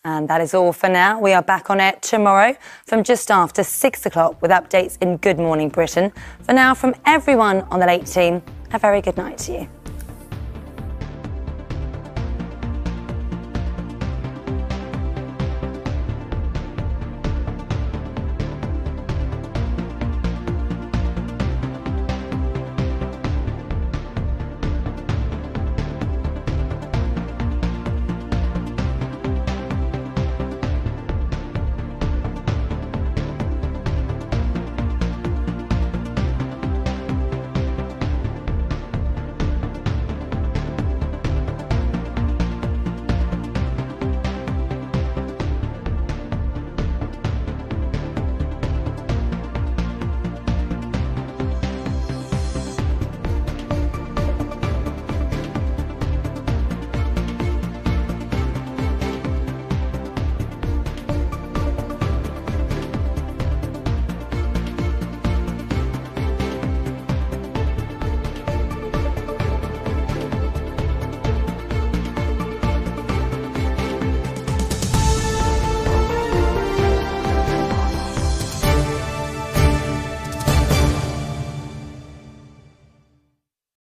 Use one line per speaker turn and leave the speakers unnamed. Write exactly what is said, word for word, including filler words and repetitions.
And that is all for now. We are back on air tomorrow from just after six o'clock with updates in Good Morning Britain. For now, from everyone on the Late Team, a very good night to you.